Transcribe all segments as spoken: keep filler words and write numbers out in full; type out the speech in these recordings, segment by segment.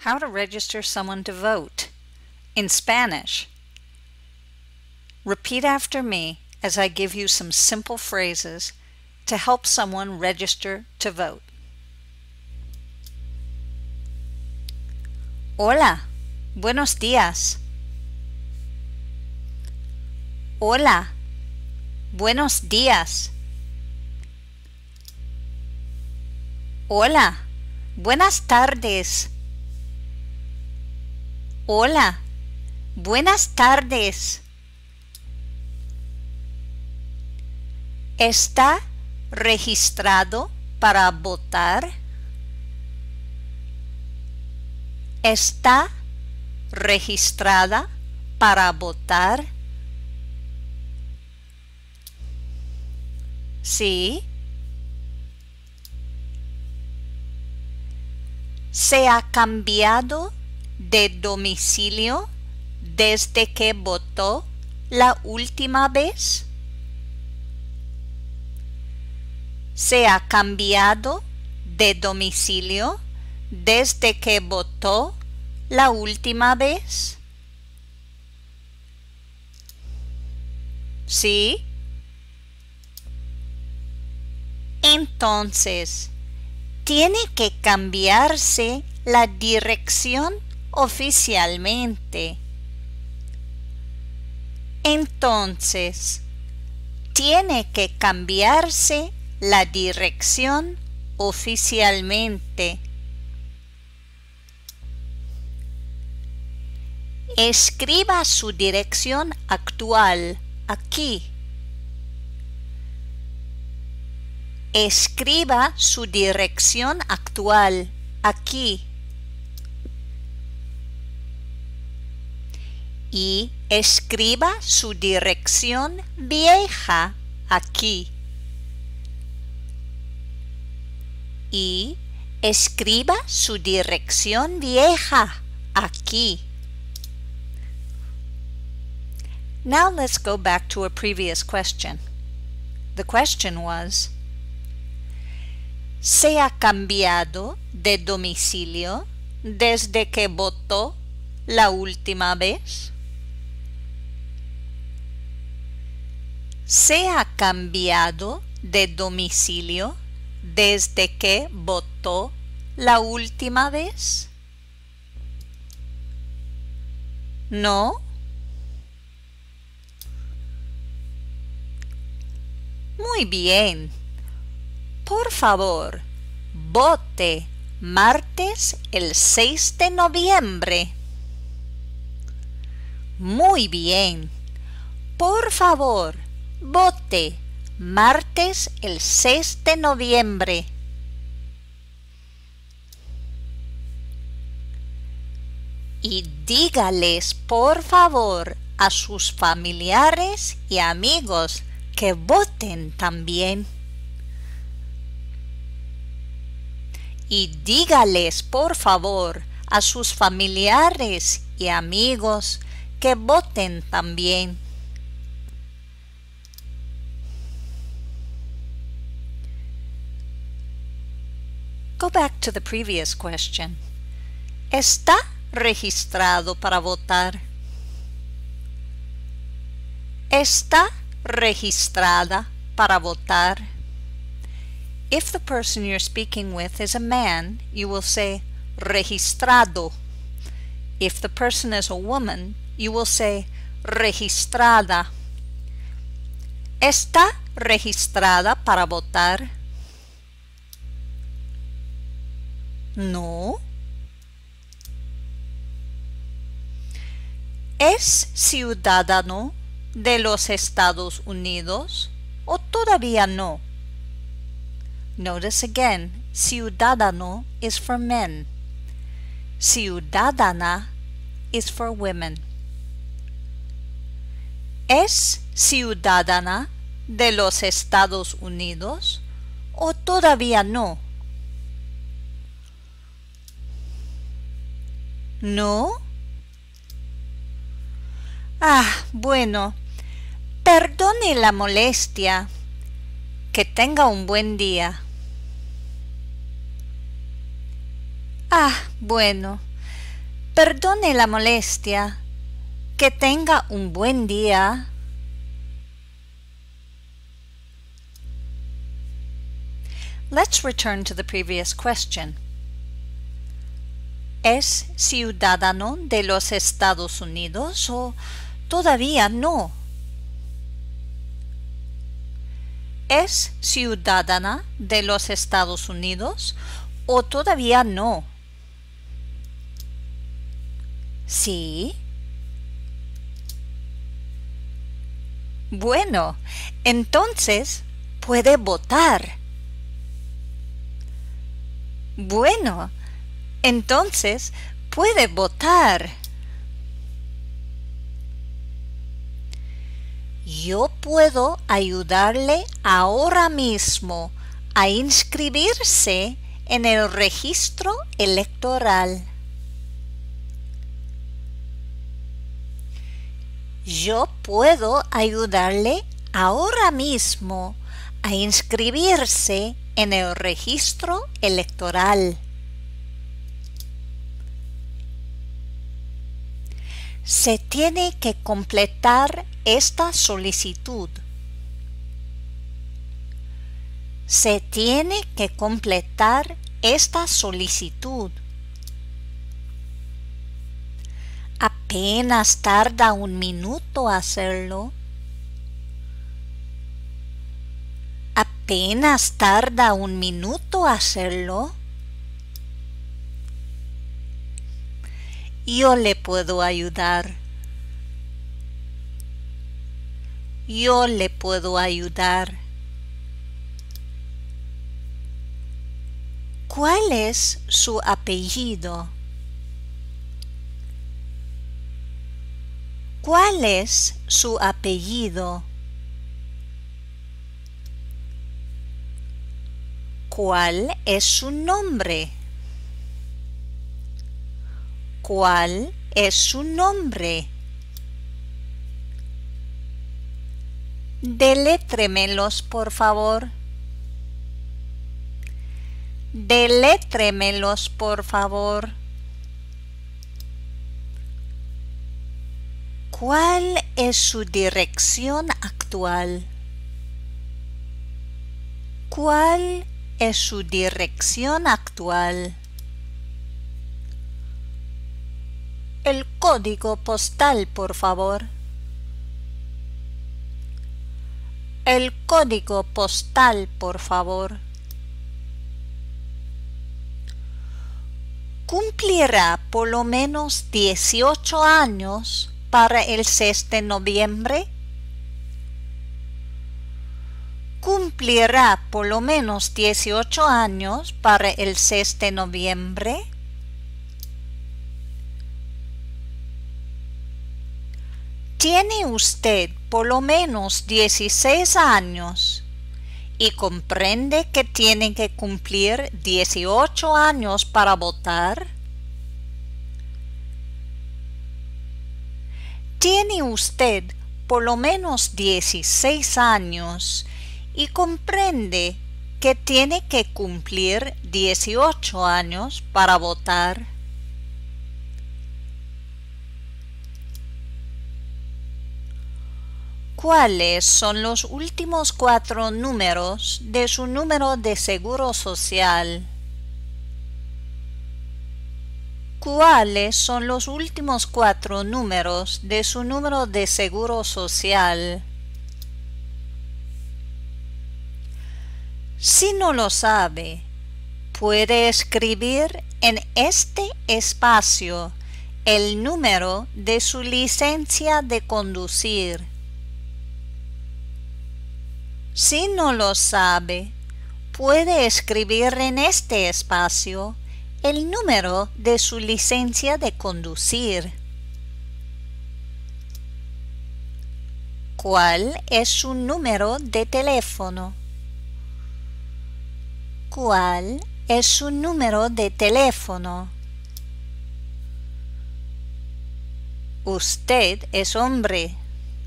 How to register someone to vote. In Spanish. Repeat after me as I give you some simple phrases to help someone register to vote. Hola, buenos días. Hola, buenos días. Hola, buenas tardes. Hola, buenas tardes. ¿Está registrado para votar? ¿Está registrada para votar? Sí. ¿Se ha cambiado de domicilio desde que votó la última vez? ¿Se ha cambiado de domicilio desde que votó la última vez? ¿Sí? Entonces, tiene que cambiarse la dirección oficialmente. Entonces, tiene que cambiarse la dirección oficialmente. Escriba su dirección actual aquí. Escriba su dirección actual aquí. Y escriba su dirección vieja aquí. Y escriba su dirección vieja aquí. Now let's go back to a previous question. The question was, ¿se ha cambiado de domicilio desde que votó la última vez? ¿Se ha cambiado de domicilio desde que votó la última vez? ¿No? Muy bien. Por favor, vote martes el seis de noviembre. Muy bien. Por favor, vote martes el seis de noviembre. Y dígales, por favor, a sus familiares y amigos que voten también. Y dígales, por favor, a sus familiares y amigos que voten también. Go back to the previous question. ¿Está registrado para votar? ¿Está registrada para votar? If the person you're speaking with is a man, you will say registrado. If the person is a woman, you will say registrada. ¿Está registrada para votar? No. ¿Es ciudadano de los Estados Unidos o todavía no? Notice again, ciudadano is for men. Ciudadana is for women. ¿Es ciudadana de los Estados Unidos o todavía no? ¿No? Ah, bueno. Perdone la molestia. Que tenga un buen día. Ah, bueno. Perdone la molestia. Que tenga un buen día. Let's return to the previous question. ¿Es ciudadano de los Estados Unidos o todavía no? ¿Es ciudadana de los Estados Unidos o todavía no? ¿Sí? Bueno, entonces puede votar. Bueno, entonces puede votar. Yo puedo ayudarle ahora mismo a inscribirse en el registro electoral. Yo puedo ayudarle ahora mismo a inscribirse en el registro electoral. Se tiene que completar esta solicitud. Se tiene que completar esta solicitud. Apenas tarda un minuto hacerlo. Apenas tarda un minuto hacerlo. Yo le puedo ayudar. Yo le puedo ayudar. ¿Cuál es su apellido? ¿Cuál es su apellido? ¿Cuál es su nombre? ¿Cuál es su nombre? Delétremelos, por favor. Delétremelos, por favor. ¿Cuál es su dirección actual? ¿Cuál es su dirección actual? El código postal, por favor. El código postal, por favor. ¿Cumplirá por lo menos dieciocho años para el seis de noviembre? ¿Cumplirá por lo menos dieciocho años para el seis de noviembre? ¿Tiene usted por lo menos dieciséis años y comprende que tiene que cumplir dieciocho años para votar? ¿Tiene usted por lo menos dieciséis años y comprende que tiene que cumplir dieciocho años para votar? ¿Cuáles son los últimos cuatro números de su número de seguro social? ¿Cuáles son los últimos cuatro números de su número de seguro social? Si no lo sabe, puede escribir en este espacio el número de su licencia de conducir. Si no lo sabe, puede escribir en este espacio el número de su licencia de conducir. ¿Cuál es su número de teléfono? ¿Cuál es su número de teléfono? Usted es hombre.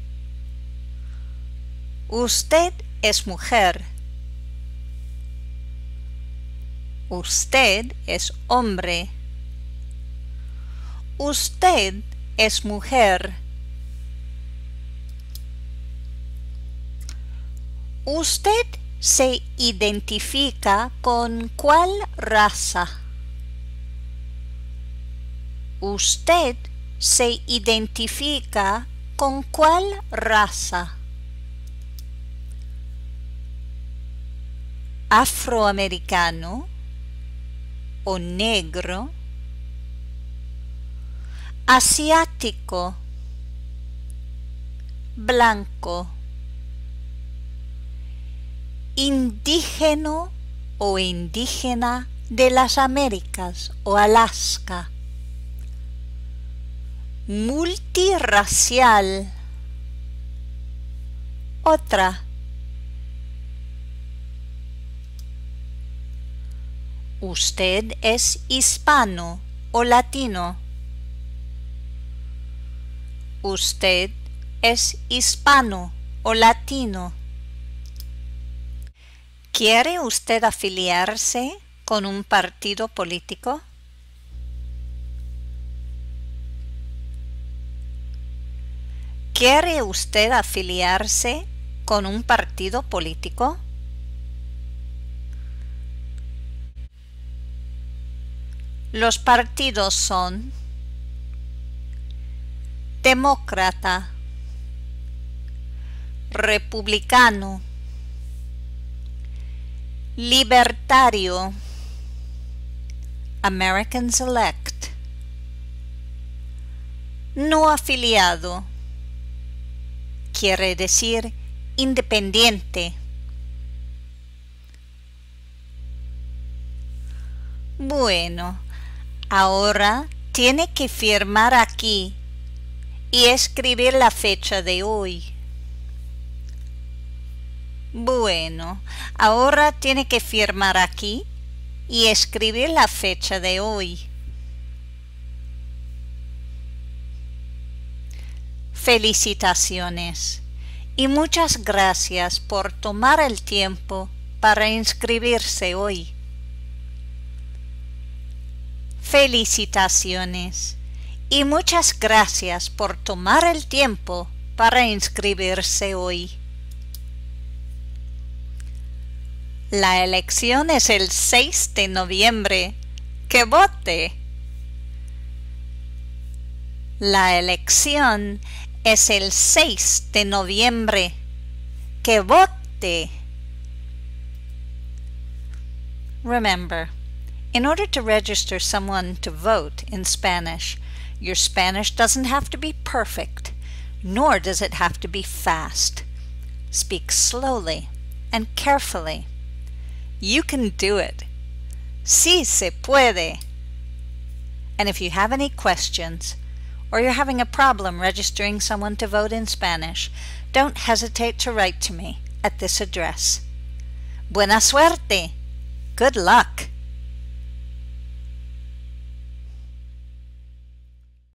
Usted es mujer. Usted es hombre. Usted es mujer. Usted se identifica con ¿cuál raza? Usted se identifica con ¿cuál raza? Afroamericano o negro, asiático, blanco, indígena o indígena de las Américas o Alaska, multirracial, otra. Usted es hispano o latino. Usted es hispano o latino. ¿Quiere usted afiliarse con un partido político? ¿Quiere usted afiliarse con un partido político? Los partidos son demócrata, republicano, libertario, American Select, no afiliado, quiere decir independiente. Bueno, ahora tiene que firmar aquí y escribir la fecha de hoy. Bueno, ahora tiene que firmar aquí y escribir la fecha de hoy. Felicitaciones y muchas gracias por tomar el tiempo para inscribirse hoy. Felicitaciones y muchas gracias por tomar el tiempo para inscribirse hoy. La elección es el seis de noviembre. ¡Que vote! La elección es el seis de noviembre. ¡Que vote! Remember, in order to register someone to vote in Spanish, your Spanish doesn't have to be perfect, nor does it have to be fast. Speak slowly and carefully. You can do it. Sí se puede. And if you have any questions, or you're having a problem registering someone to vote in Spanish, don't hesitate to write to me at this address. Buena suerte! Good luck!